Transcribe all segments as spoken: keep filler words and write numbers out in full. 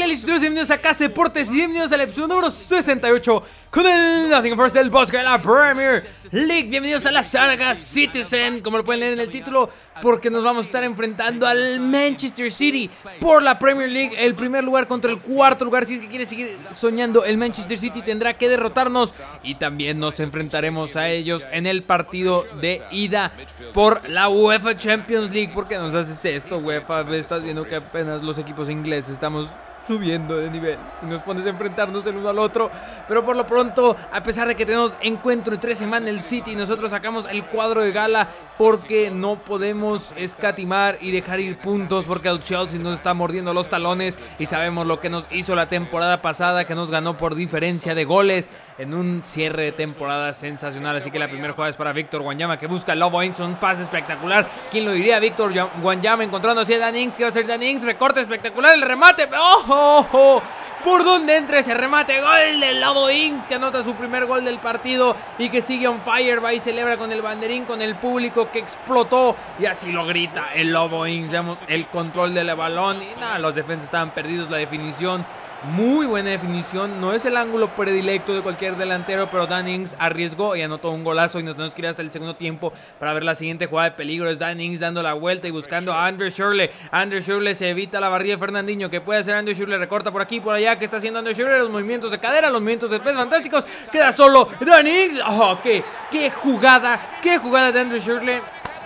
Lelich, bienvenidos a Casa Deportes y bienvenidos al episodio número sesenta y ocho con el Nottingham Forest del Bosque de la Premier League. Bienvenidos a la saga Citizen, como lo pueden leer en el título, porque nos vamos a estar enfrentando al Manchester City por la Premier League, el primer lugar contra el cuarto lugar. Si es que quiere seguir soñando, el Manchester City tendrá que derrotarnos y también nos enfrentaremos a ellos en el partido de ida por la UEFA Champions League. ¿Por qué nos haces esto, UEFA? Estás viendo que apenas los equipos ingleses estamos subiendo de nivel y nos pones a enfrentarnos el uno al otro. Pero por lo pronto, a pesar de que tenemos encuentro en tres semanas el City, nosotros sacamos el cuadro de gala porque no podemos escatimar y dejar ir puntos, porque el Chelsea nos está mordiendo los talones y sabemos lo que nos hizo la temporada pasada, que nos ganó por diferencia de goles en un cierre de temporada sensacional. Así que la primera jugada es para Víctor Wanyama, que busca a Lobo Ings, un pase espectacular. ¿Quién lo diría? Víctor Wanyama encontrando así a Dan Ings. ¿Qué va a hacer Dan Ings? Recorte espectacular, el remate. ¡Oh! oh, oh! ¿Por dónde entra ese remate? Gol del Lobo Ings, que anota su primer gol del partido y que sigue on fire. Va y celebra con el banderín, con el público que explotó, y así lo grita el Lobo Ings. Vemos el control del balón y nada, los defensas estaban perdidos. La definición, muy buena definición, no es el ángulo predilecto de cualquier delantero, pero Dan Ings arriesgó y anotó un golazo. Y nos tenemos que ir hasta el segundo tiempo para ver la siguiente jugada de peligro. Es Dan Ings dando la vuelta y buscando a Andrew Shirley. Andrew Shirley se evita la barrida de Fernandinho. ¿Qué puede hacer Andrew Shirley? Recorta por aquí, por allá. ¿Qué está haciendo Andrew Shirley? Los movimientos de cadera, los movimientos de pies fantásticos. Queda solo Dan Ings. ¡Oh, qué, qué jugada! ¡Qué jugada de Andrew Shirley!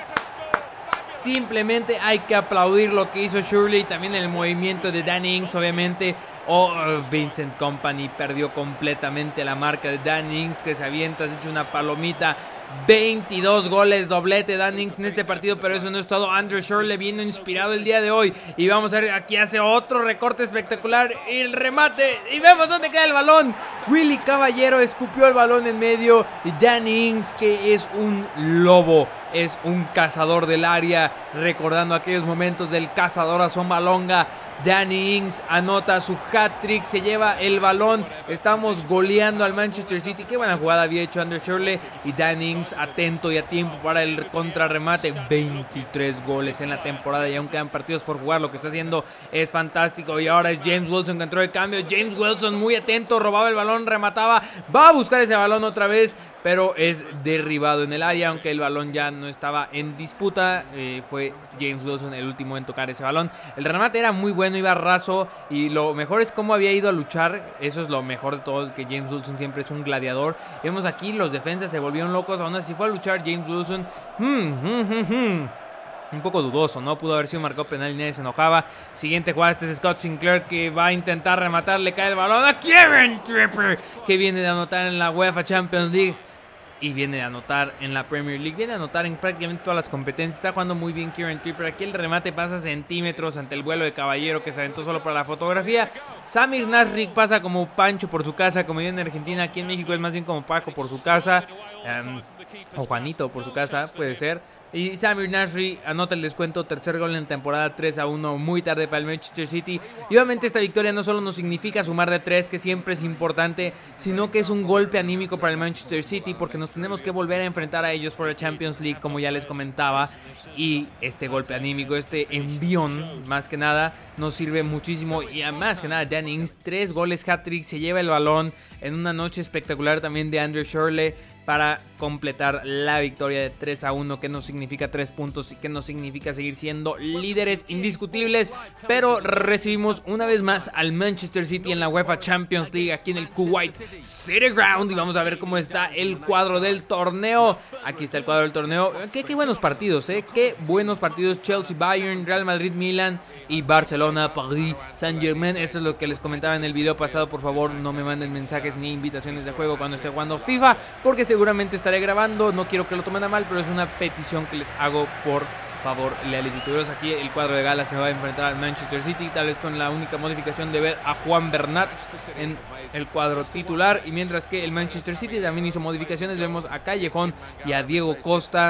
Simplemente hay que aplaudir lo que hizo Shirley, también el movimiento de Dan Ings, obviamente. Oh, Vincent Kompany perdió completamente la marca de Dan Ings, que se avienta, se echa una palomita. veintidós goles, doblete Dan Ings en este partido, pero eso no es todo. Andrew Shirley viene inspirado el día de hoy y vamos a ver, aquí hace otro recorte espectacular y el remate, y vemos dónde queda el balón. Willy Caballero escupió el balón en medio y Dan Ings, que es un lobo, es un cazador del área, recordando aquellos momentos del cazador a Zombalonga. Danny Ings anota su hat-trick, se lleva el balón. Estamos goleando al Manchester City. Qué buena jugada había hecho Andrew Shirley. Y Danny Ings atento y a tiempo para el contrarremate. veintitrés goles en la temporada y aún quedan partidos por jugar. Lo que está haciendo es fantástico. Y ahora es James Wilson que entró de cambio. James Wilson muy atento, robaba el balón, remataba. Va a buscar ese balón otra vez, pero es derribado en el área, aunque el balón ya no estaba en disputa. Eh, fue James Wilson el último en tocar ese balón. El remate era muy bueno, iba raso, y lo mejor es cómo había ido a luchar. Eso es lo mejor de todo, que James Wilson siempre es un gladiador. Vemos aquí los defensas se volvieron locos, aún así fue a luchar James Wilson. Hmm, hmm, hmm, hmm. Un poco dudoso, ¿no? Pudo haber sido marcado penal y nadie se enojaba. Siguiente jugada, este es Scott Sinclair, que va a intentar rematar, le cae el balón a Kieran Trippier, que viene de anotar en la UEFA Champions League y viene de anotar en la Premier League, viene de anotar en prácticamente todas las competencias. Está jugando muy bien Kieran Trippier. Aquí el remate pasa centímetros ante el vuelo de Caballero, que se aventó solo para la fotografía. Samir Nasri pasa como Pancho por su casa, como viene en Argentina. Aquí en México es más bien como Paco por su casa, um, o Juanito por su casa, puede ser. Y Samir Nasri anota el descuento, tercer gol en temporada, tres a uno, muy tarde para el Manchester City. Y obviamente esta victoria no solo nos significa sumar de tres, que siempre es importante, sino que es un golpe anímico para el Manchester City, porque nos tenemos que volver a enfrentar a ellos por la Champions League, como ya les comentaba. Y este golpe anímico, este envión, más que nada, nos sirve muchísimo. Y más que nada, Dan Ings, tres goles, hat-trick, se lleva el balón en una noche espectacular también de Andrew Shirley, para completar la victoria de tres a uno, que nos significa tres puntos y que nos significa seguir siendo líderes indiscutibles. Pero recibimos una vez más al Manchester City en la UEFA Champions League, aquí en el Kuwait City Ground, y vamos a ver cómo está el cuadro del torneo. Aquí está el cuadro del torneo. Qué, qué buenos partidos, eh, qué buenos partidos. Chelsea, Bayern, Real Madrid, Milan y Barcelona, Paris Saint-Germain. Esto es lo que les comentaba en el video pasado. Por favor, no me manden mensajes ni invitaciones de juego cuando esté jugando FIFA, porque seguramente estaré grabando. No quiero que lo tomen a mal, pero es una petición que les hago, por favor, leales youtubers. Aquí el cuadro de gala se va a enfrentar al Manchester City, tal vez con la única modificación de ver a Juan Bernat en el cuadro titular. Y mientras que el Manchester City también hizo modificaciones, vemos a Callejón y a Diego Costa.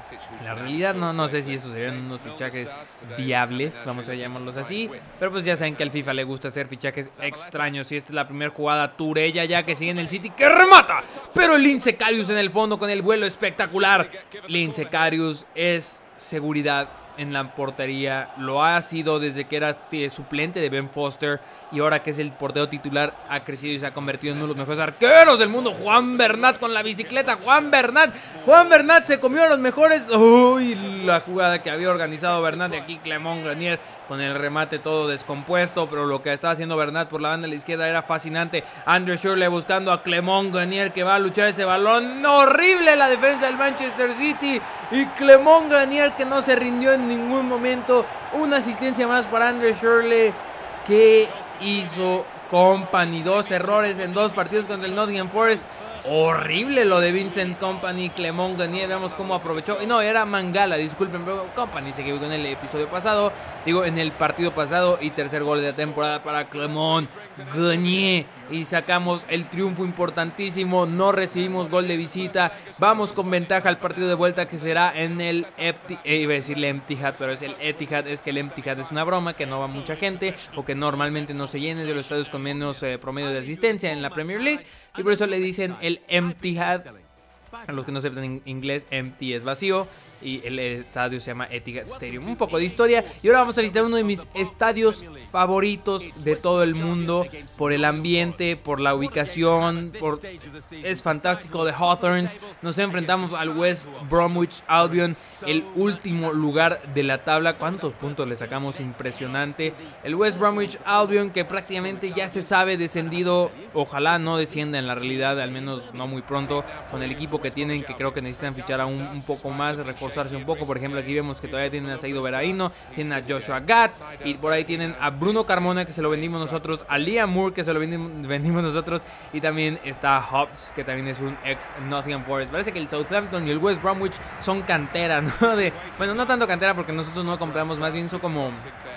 La realidad no, no sé si estos serían unos fichajes viables, vamos a llamarlos así, pero pues ya saben que al FIFA le gusta hacer fichajes extraños. Y esta es la primera jugada, Turella ya que sigue en el City, que remata, pero Lince Karius en el fondo con el vuelo espectacular. Lince Karius es seguridad en la portería, lo ha sido desde que era suplente de Ben Foster y ahora que es el portero titular ha crecido y se ha convertido en uno de los mejores arqueros del mundo. Juan Bernat con la bicicleta, Juan Bernat, Juan Bernat se comió a los mejores. Uy, la jugada que había organizado Bernat de aquí, Clement Grenier con el remate todo descompuesto, pero lo que estaba haciendo Bernat por la banda de la izquierda era fascinante. Andrew Shirley buscando a Clement Grenier que va a luchar ese balón. Horrible la defensa del Manchester City y Clement Grenier que no se rindió en ningún momento. Una asistencia más para Andrew Shirley. ¿Qué hizo Kompany? Dos errores en dos partidos contra el Nottingham Forest. Horrible lo de Vincent Kompany, Clement Grenier, veamos cómo aprovechó. No, era Mangala, disculpen, pero Kompany se equivocó en el episodio pasado, digo en el partido pasado. Y tercer gol de la temporada para Clement Grenier. Y sacamos el triunfo importantísimo, no recibimos gol de visita. Vamos con ventaja al partido de vuelta que será en el Etihad, eh, iba a decirle Etihad, pero es el Etihad. Es que el Etihad es una broma, que no va mucha gente o que normalmente no se llene de los estadios con menos eh, promedio de asistencia en la Premier League. Y por eso le dicen el Etihad. A los que no sepan en inglés, empty es vacío y el estadio se llama Etihad Stadium. Un poco de historia y ahora vamos a visitar uno de mis estadios favoritos de todo el mundo por el ambiente, por la ubicación, por... es fantástico. De Hawthorns. Nos enfrentamos al West Bromwich Albion, el último lugar de la tabla. ¿Cuántos puntos le sacamos? Impresionante. El West Bromwich Albion que prácticamente ya se sabe descendido. Ojalá no descienda en la realidad, al menos no muy pronto, con el equipo que tienen, que creo que necesitan fichar a un, un poco más, reforzarse un poco. Por ejemplo, aquí vemos que todavía tienen a Saido Veraino, tienen a Joshua Gatt y por ahí tienen a Bruno Carmona que se lo vendimos nosotros, a Liam Moore que se lo vendimos, vendimos nosotros y también está Hobbs que también es un ex Nottingham Forest. Parece que el Southampton y el West Bromwich son cantera, ¿no? De, bueno, no tanto cantera porque nosotros no compramos, más bien son como...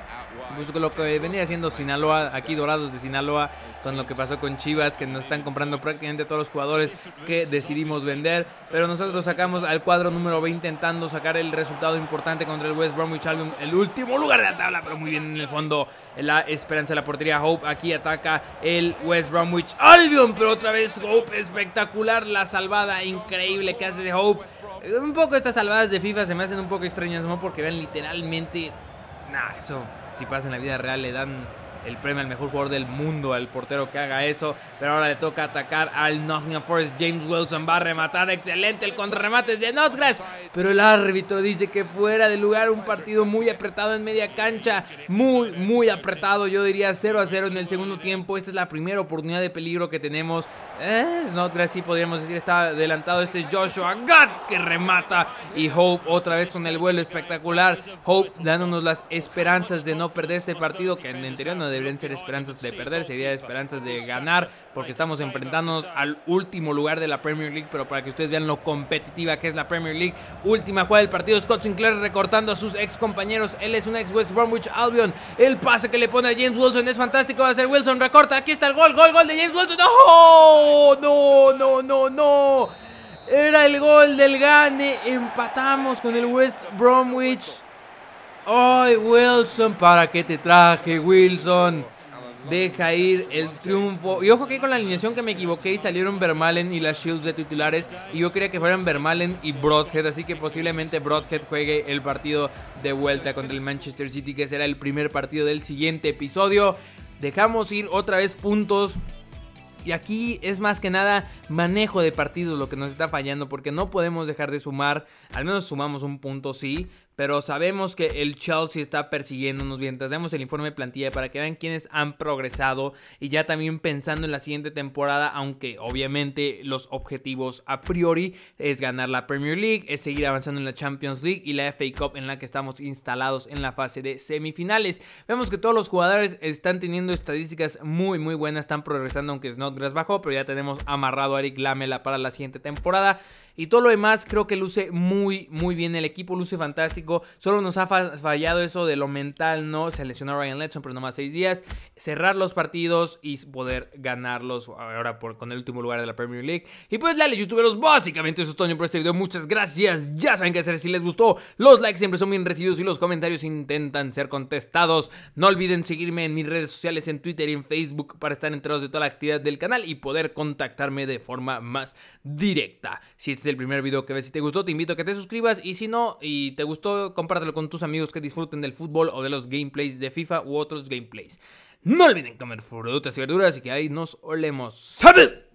pues lo que venía haciendo Sinaloa, aquí Dorados de Sinaloa, con lo que pasó con Chivas, que nos están comprando prácticamente todos los jugadores que decidimos vender, pero nosotros sacamos al cuadro número veinte intentando sacar el resultado importante contra el West Bromwich Albion, el último lugar de la tabla, pero muy bien en el fondo la esperanza de la portería. Hope aquí ataca el West Bromwich Albion, pero otra vez Hope, espectacular la salvada increíble que hace de Hope. Un poco estas salvadas de FIFA se me hacen un poco extrañas, ¿no? Porque vean literalmente, nah, eso... si pasa en la vida real le dan el premio al mejor jugador del mundo al portero que haga eso. Pero ahora le toca atacar al Nottingham Forest. James Wilson va a rematar, excelente el contrarremate de Snodgrass, pero el árbitro dice que fuera de lugar. Un partido muy apretado en media cancha, muy muy apretado, yo diría cero a cero en el segundo tiempo. Esta es la primera oportunidad de peligro que tenemos. eh, Snodgrass sí podríamos decir está adelantado. Este es Joshua Gatt que remata y Hope otra vez con el vuelo espectacular. Hope dándonos las esperanzas de no perder este partido, que en el anterior no deberían ser esperanzas de perder, sería esperanzas de ganar, porque estamos enfrentándonos al último lugar de la Premier League. Pero para que ustedes vean lo competitiva que es la Premier League, última jugada del partido, Scott Sinclair recortando a sus ex compañeros. Él es un ex West Bromwich Albion. El pase que le pone a James Wilson es fantástico. Va a ser Wilson, recorta, aquí está el gol, gol, gol de James Wilson. ¡No! No, no, no, no. Era el gol del gane. Empatamos con el West Bromwich. ¡Ay, Wilson! ¿Para qué te traje, Wilson? Deja ir el triunfo. Y ojo que con la alineación que me equivoqué y salieron Vermaelen y las Shields de titulares. Y yo quería que fueran Vermaelen y Broadhead. Así que posiblemente Broadhead juegue el partido de vuelta contra el Manchester City, que será el primer partido del siguiente episodio. Dejamos ir otra vez puntos. Y aquí es más que nada manejo de partidos lo que nos está fallando, porque no podemos dejar de sumar. Al menos sumamos un punto, sí, pero sabemos que el Chelsea está persiguiéndonos. Mientras vemos el informe de plantilla para que vean quiénes han progresado. Y ya también pensando en la siguiente temporada, aunque obviamente los objetivos a priori es ganar la Premier League, es seguir avanzando en la Champions League y la F A Cup, en la que estamos instalados en la fase de semifinales. Vemos que todos los jugadores están teniendo estadísticas muy muy buenas, están progresando, aunque Snodgrass bajó, pero ya tenemos amarrado a Eric Lamela para la siguiente temporada. Y todo lo demás creo que luce muy muy bien, el equipo luce fantástico. Solo nos ha fallado eso de lo mental, ¿no? Se lesionó Ryan Ledson, pero nomás seis días. Cerrar los partidos y poder ganarlos ahora por, con el último lugar de la Premier League. Y pues dale, youtuberos, básicamente eso es todo por este video. Muchas gracias, ya saben qué hacer si les gustó. Los likes siempre son bien recibidos y los comentarios intentan ser contestados. No olviden seguirme en mis redes sociales, en Twitter y en Facebook, para estar enterados de toda la actividad del canal y poder contactarme de forma más directa. Si este el primer video que ves. Si te gustó, te invito a que te suscribas. Y si no, y te gustó, compártelo con tus amigos que disfruten del fútbol o de los gameplays de FIFA u otros gameplays. No olviden comer frutas y verduras y que ahí nos olemos. ¡Salud!